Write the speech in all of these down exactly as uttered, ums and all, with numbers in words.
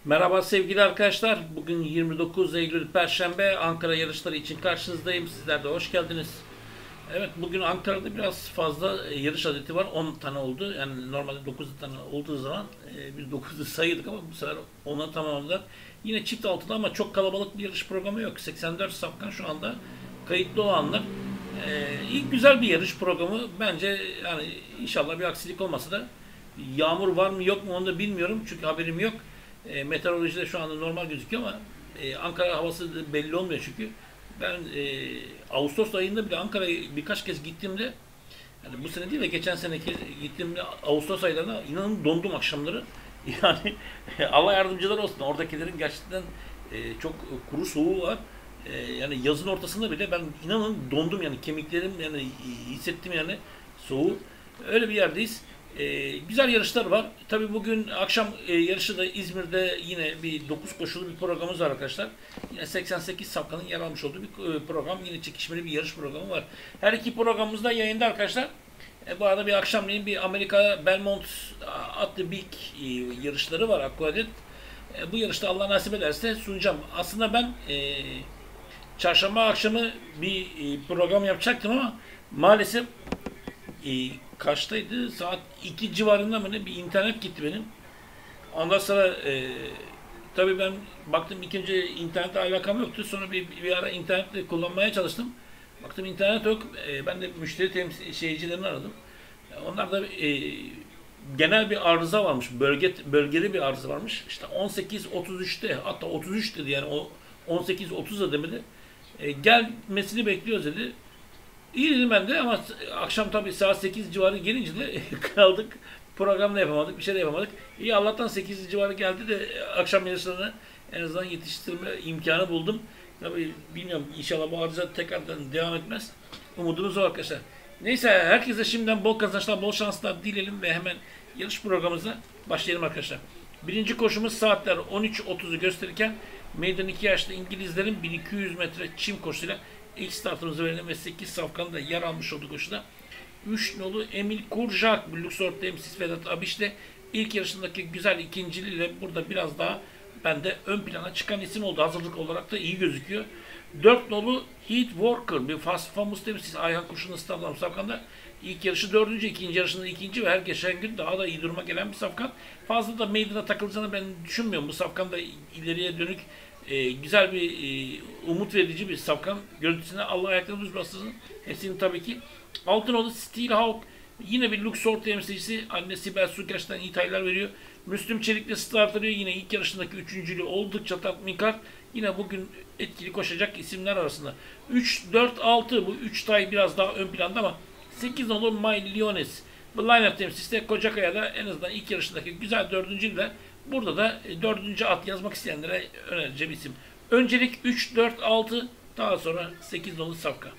Merhaba sevgili arkadaşlar. Bugün yirmi dokuz Eylül Perşembe. Ankara yarışları için karşınızdayım. Sizler de hoş geldiniz. Evet, bugün Ankara'da biraz fazla e, yarış adeti var. on tane oldu. Yani normalde dokuz tane olduğu zaman e, biz dokuzu sayıyorduk ama bu sefer ona tamamladılar. Yine çift altıda ama çok kalabalık bir yarış programı yok. seksen dört safkan şu anda kayıtlı olanlar. E, iyi güzel bir yarış programı. Bence yani inşallah bir aksilik olmasa da yağmur var mı yok mu onu da bilmiyorum. Çünkü haberim yok. E, meteorolojide şu anda normal gözüküyor ama e, Ankara havası da belli olmuyor çünkü. Ben e, Ağustos ayında bile Ankara'ya birkaç kez gittiğimde, yani bu sene değil de geçen sene gittiğimde Ağustos aylarında inanın dondum akşamları. Yani Allah yardımcılar olsun. Oradakilerin gerçekten e, çok kuru soğuğu var. E, yani yazın ortasında bile ben inanın dondum, yani kemiklerim yani hissettim yani soğuğu. Öyle bir yerdeyiz. E, güzel yarışlar var. Tabii bugün akşam e, yarışı da İzmir'de yine bir dokuz koşulu bir programımız var arkadaşlar. Yine seksen sekiz safkanın yer almış olduğu bir e, program. Yine çekişmeli bir yarış programı var. Her iki programımız da yayında arkadaşlar. E, bu arada bir akşamleyin bir Amerika Belmont at the Big e, yarışları var. Aquadet. E, bu yarışta Allah nasip ederse sunacağım. Aslında ben e, çarşamba akşamı bir e, program yapacaktım ama maalesef e, kaçtaydı? Saat iki civarında mı ne bir internet gitti benim. Ondan sonra e, tabii ben baktım ikinci internette alakam yoktu. Sonra bir, bir ara internetle kullanmaya çalıştım. Baktım internet yok. E, ben de müşteri temsil şeycilerini aradım. E, onlar da e, genel bir arıza varmış. Bölge bölgeli bir arıza varmış. İşte on sekiz otuz üçte, hatta otuz üç dedi, yani o on sekiz otuz da demedi. E, gelmesini bekliyoruz dedi. İyi dedim ben de ama akşam tabii saat sekiz civarı gelince de kaldık. Program da yapamadık, bir şey de yapamadık. İyi Allah'tan sekiz civarı geldi de akşam yarışlarını en azından yetiştirme imkanı buldum. Tabii bilmiyorum, inşallah bu arıza tekrardan devam etmez. Umudumuz o arkadaşlar. Neyse, herkese şimdiden bol kazançlar, bol şanslar dileyelim ve hemen yarış programımıza başlayalım arkadaşlar. Birinci koşumuz saatler on üç otuzu gösterirken meydan iki yaşlı İngilizlerin bin iki yüz metre çim koşusuyla ilk startımızı verelim ve sekiz safkanın da yer almış olduğu koşuda üç nolu Emil Kurjak, Luxor temsilcisi Vedat Abiş'le ilk yarışındaki güzel ikinciliğiyle burada biraz daha bende ön plana çıkan isim oldu. Hazırlık olarak da iyi gözüküyor. dört nolu Heath Walker, bir Fast Famous temsilcisi Ayhan Kurşun'un startlanan safkanda ilk yarışı dördüncü, ikinci yarışında ikinci ve her geçen gün daha da iyi duruma gelen bir safkan. Fazla da meydana takılacağını ben düşünmüyorum. Bu safkan da ileriye dönük e, güzel bir e, umut verici bir safkan. Görüntüsüne Allah ayaklarını bastırsın. Hepsinin tabii ki. Altınoğlu Steelhawk yine bir Luxor temsilcisi. Anne Sibel Su gerçekten iyi taylar veriyor. Müslüm Çelik'le start alıyor. Yine ilk yarışındaki üçüncülüğü oldukça tatminkar. Yine bugün etkili koşacak isimler arasında. üç, dört, altı bu üç tay biraz daha ön planda ama sekiz nolu My Leones. Bu line-up temsilcisi de Kocakaya'da en azından ilk yarışındaki güzel dördüncüyle burada da dördüncü at yazmak isteyenlere önereceğim isim. Öncelik üç, dört, altı, daha sonra sekiz nolu Safka.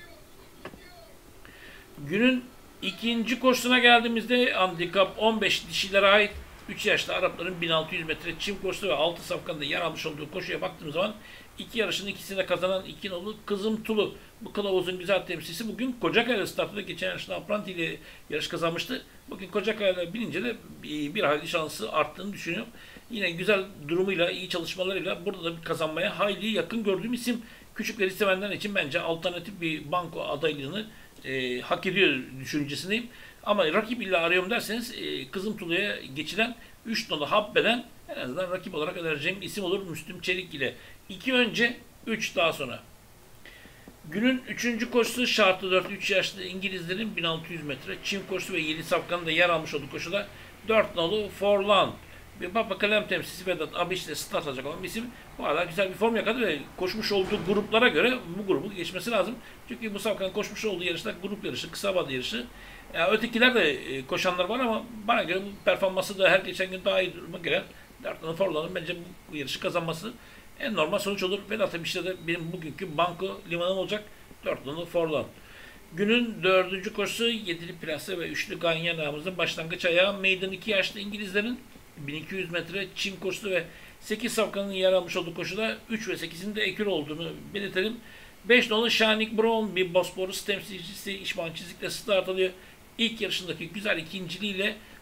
Günün ikinci koşusuna geldiğimizde handikap on beş dişilere ait üç yaşlı Arapların bin altı yüz metre çim koşusu ve altı safkanında yer almış olduğu koşuya baktığımız zaman iki yarışın ikisini de kazanan iki nolu Kızım Tulu. Bu kılavuzun güzel temsilcisi bugün Kocakaya'da startında geçen yarışta Apranti ile yarış kazanmıştı. Bugün Kocakaya'da binince de bir hayli şansı arttığını düşünüyorum. Yine güzel durumuyla, iyi çalışmalarıyla burada da bir kazanmaya hayli yakın gördüğüm isim. Küçükleri sevenler için bence alternatif bir banko adaylığını e, hak ediyor düşüncesindeyim. Ama rakip illa arıyorum derseniz e, Kızım Tulu'ya geçilen üç nolu Habbe'den en azından rakip olarak önereceğim isim olur Müslüm Çelik ile. iki önce, üç daha sonra. Günün üçüncü koşusu şartlı dört, üç yaşlı İngilizlerin bin altı yüz metre çim koşusu ve yedi safkanın da yer almış olduğu koşuda dört nolu Forlan bir Baba Kalem temsilcisi Vedat Abiş ile start alacak olan bir isim. Bu arada güzel bir form yakaladı ve koşmuş olduğu gruplara göre bu grubu geçmesi lazım. Çünkü bu safkanın koşmuş olduğu yarışta grup yarışı, kısa vade yarışı. Yani ötekiler de koşanlar var ama bana göre bu performansı da her geçen gün daha iyi duruma gelen dört nolu Forlan'ın bence bu yarışı kazanması en normal sonuç olur. Vedat Abiş'te de benim bugünkü banko limanım olacak. dört nolu Forlan. Günün dördüncü koşusu yedili plase ve üçlü ganyanağımızın başlangıç ayağı meydan iki yaşlı İngilizlerin bin iki yüz metre çim koşusu ve sekiz safkanın yer almış olduğu koşuda üç ve sekizin de ekür olduğunu belirtelim. beş nolu Shanik Brown bir Bosporus temsilcisi İşman Çizik'le start alıyor. İlk yarışındaki güzel ikinciliğiyle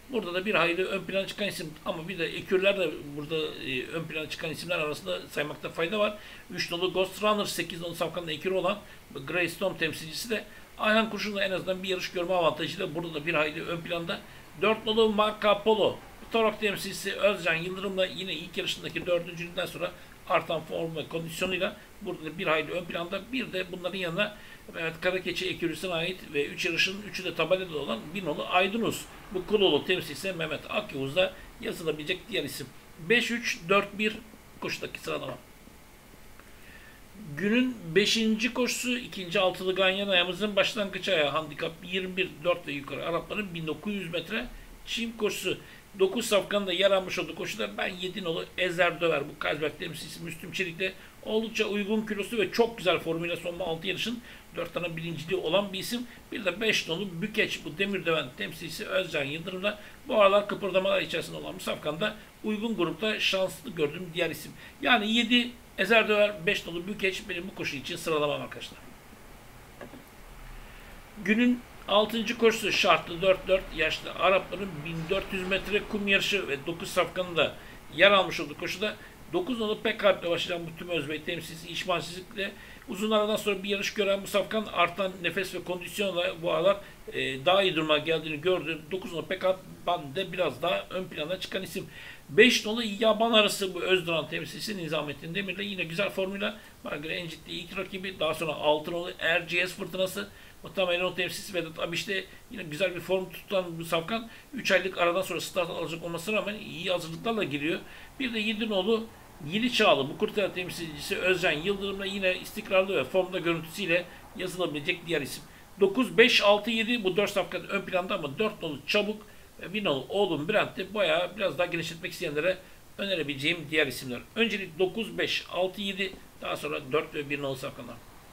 Burada da bir hayli ön plana çıkan isim ama bir de ekürler de burada e, ön plana çıkan isimler arasında saymakta fayda var. üç nolu Ghost Runner, sekiz nolu safkanında ekürü olan Greystone temsilcisi de Ayhan Kurşun'la en azından bir yarış görme avantajıyla burada da bir hayli ön planda. dört nolu Marco Polo, Torok temsilcisi Özcan Yıldırım'la yine ilk yarışındaki dördüncülükten sonra artan form ve kondisyonuyla burada da bir hayli ön planda. Bir de bunların yanına Mehmet Karakeçi ekürüsüne ait ve üç yarışın üçü de tabelada olan bir nolu Aydınus. Bu Kulolu temsilcisi Mehmet Akyavuz'da yazılabilecek diğer isim. beş üç dört bir koşudaki sıralama. Günün beşinci koşusu ikinci altılı Ganyan ayağımızın başlangıç ayağı handikap yirmi bir dört ve yukarı Arapların bin dokuz yüz metre çim koşusu. dokuz safkanında yer almış olduğu koşuda ben yedi nolu Ezer Döver bu Kazberk temsilcisi Müslüm Çelik'le oldukça uygun kilosu ve çok güzel formuyla sonunda altı yarışın dört tane birinciliği olan bir isim. Bir de beş nolu Bükeç bu Demirdöven temsilcisi Özcan Yıldırım'la bu aralar kıpırdamalar içerisinde olan bu safkanda uygun grupta şanslı gördüğüm diğer isim. Yani yedi Ezer Döver, beş nolu Bükeç benim bu koşu için sıralamam arkadaşlar. Günün altıncı koşusu şartlı dört dört yaşlı Arapların bin dört yüz metre kum yarışı ve dokuz safkanında yer almış olduğu koşuda dokuz nolu Pekalp'le başlayan bu tüm Özbey temsilcisi İşmansizlikle uzun aradan sonra bir yarış gören bu safkan artan nefes ve kondisyonla bu aralar e, daha iyi duruma geldiğini gördüm. dokuz nolu Pekalp de biraz daha ön plana çıkan isim. beş nolu yaban arası bu Özduran temsilcisi Nizamettin Demir'le yine güzel formuyla Margaret en ciddi ilk rakibi. Daha sonra altı nolu R G S fırtınası muhtemelen o temsilcisi Vedat Abiş'te yine güzel bir form tutan bu safkan üç aylık aradan sonra start alacak olmasına rağmen iyi hazırlıklarla giriyor. Bir de yedi nolu Yeni Çağlı bu Kurtlar temsilcisi Özcan Yıldırım'la yine istikrarlı ve formda görüntüsüyle yazılabilecek diğer isim. dokuz beş altı yedi bu dört safkan ön planda ama dört nolu Çabuk ve bir nolu Oğlum Brent'te bayağı biraz daha genişletmek isteyenlere önerebileceğim diğer isimler. Öncelik dokuz beş altı yedi daha sonra dört ve bir nolu safkanlar.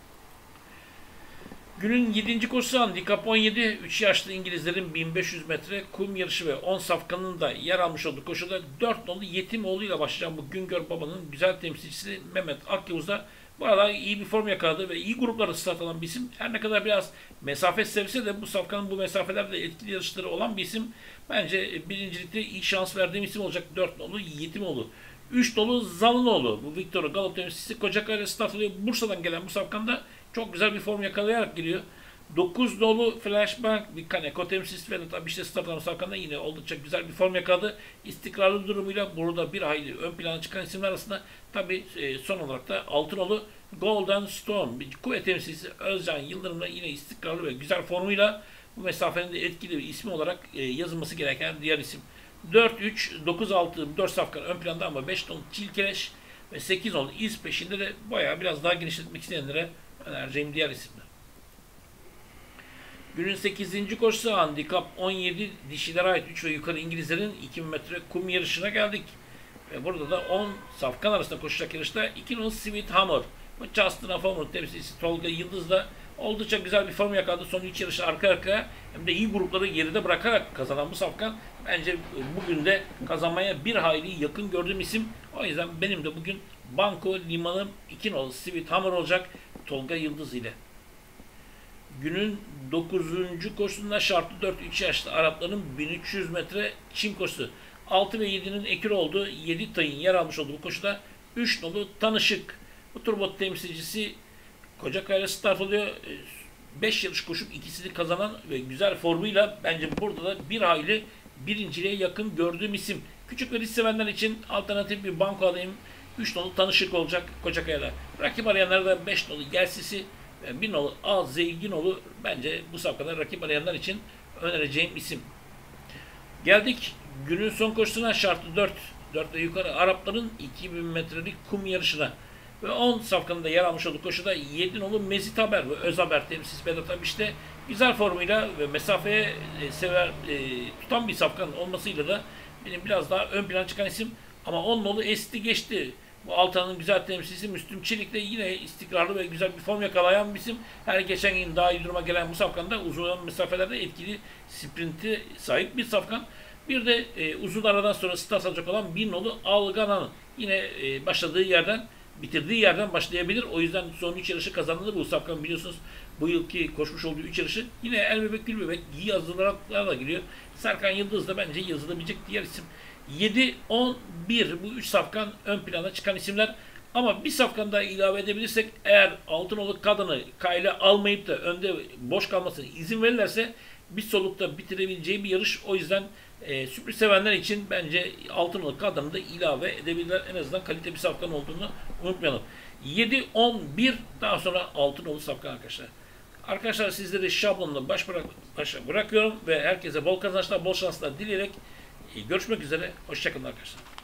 Günün yedinci koşusu handikap on yedi. üç yaşlı İngilizlerin bin beş yüz metre kum yarışı ve on safkanın da yer almış olduğu koşuda dört nolu Yetimoğlu ile başlayan bu Güngör Baba'nın güzel temsilcisi Mehmet Akyavuz'da bu arada iyi bir form yakaladı ve iyi gruplarda start alan bir isim. Her ne kadar biraz mesafe sevse de bu safkanın bu mesafelerde etkili yarışları olan bir isim. Bence birincilikte iyi şans verdiğim isim olacak dört nolu Yetimoğlu. üç nolu Zalınoğlu. Bu Victor Galop temsilcisi Kocakay'la start alıyor. Bursa'dan gelen bu safkanda çok güzel bir form yakalayarak geliyor. dokuz nolu Flashback bir Kaneko temsilcisi Vedat Abiş'te start alan safkanda yine oldukça güzel bir form yakaladı. İstikrarlı durumuyla burada bir hayli ön plana çıkan isimler arasında tabi son olarak da altı nolu Golden Storm bir kuvvet temsilcisi Özcan Yıldırım'la yine istikrarlı ve güzel formuyla bu mesafenin de etkili bir ismi olarak yazılması gereken diğer isim. dört üç dokuz altı dört safkan ön planda ama beş nolu Çilkereş ve sekiz nolu iz peşinde de bayağı biraz daha genişletmek isteyenlere önereceğim diğer isimler. Günün sekizinci koşusu handikap on yedi dişilere ait üç ve yukarı İngilizlerin iki bin metre kum yarışına geldik. Ve burada da on safkan arasında koşacak yarışta iki nolu Sweet Hammer bu Justin Afamoğlu temsilcisi Tolga Yıldız'la oldukça güzel bir form yakaladı. Son üç yarışı arka arkaya hem de iyi grupları geride bırakarak kazanan bu safkan bence bugün de kazanmaya bir hayli yakın gördüğüm isim. O yüzden benim de bugün Banko Limanım iki nolu Sweet Hammer olacak Tolga Yıldız ile. Günün dokuzuncu koşusunda şartlı dört üç yaşlı Arapların bin üç yüz metre çim koşusu. altı ve yedinin ekür olduğu yedi tayın yer almış olduğu bu koşuda üç nolu Tanışık. Bu turbot temsilcisi Kocakay'la start oluyor. beş yarış koşup ikisini kazanan ve güzel formuyla bence burada da bir hayli birinciliğe yakın gördüğüm isim. Küçük ve risk sevenler için alternatif bir banko alayım. üç nolu Tanışık olacak Kocakay'la. Rakip arayanlara da beş nolu Gelsisi ve bir nolu A Zenginoğlu bence bu safkada rakip arayanlar için önereceğim isim. Geldik günün son koşusuna şartlı dört. dört ve yukarı Arapların iki bin metrelik kum yarışına. Ve on safkanında yer almış olduğu koşuda yedi nolu Mezit Haber ve Öz Haber temsilcisi Vedat Abiş'te güzel formuyla ve mesafeye e, sever e, tutan bir safkan olmasıyla da benim biraz daha ön plan çıkan isim. Ama on nolu Esti geçti. Bu Altan'ın güzel temsilcisi Müslüm Çelik de yine istikrarlı ve güzel bir form yakalayan bir isim. Her geçen gün daha iyi duruma gelen bu safkanda uzun mesafelerde etkili sprinti sahip bir safkan. Bir de e, uzun aradan sonra start alacak olan bir nolu Algana'nın yine e, başladığı yerden bitirdiği yerden başlayabilir. O yüzden son üç yarışı kazandı bu Safkan, biliyorsunuz. Bu yılki koşmuş olduğu üç yarışı. Yine El Bebek Gül Bebek yazılarla giriyor. Serkan Yıldız da bence yazılabilecek diğer isim. yedi, on, bir bu üç Safkan ön plana çıkan isimler. Ama bir Safkan daha ilave edebilirsek, eğer Altınoluk kadını kayla almayıp da önde boş kalmasına izin verirlerse bir solukta bitirebileceği bir yarış. O yüzden e, sürpriz sevenler için bence Altınoluk kadını da ilave edebilirler. En azından kalite bir Safkan olduğunu unutmayalım. yedi, on, bir daha sonra Altınoluk Safkan arkadaşlar. Arkadaşlar sizleri şablonla baş bırak, başa bırakıyorum ve herkese bol kazançlar, bol şanslar dileyerek görüşmek üzere. Hoşçakalın arkadaşlar.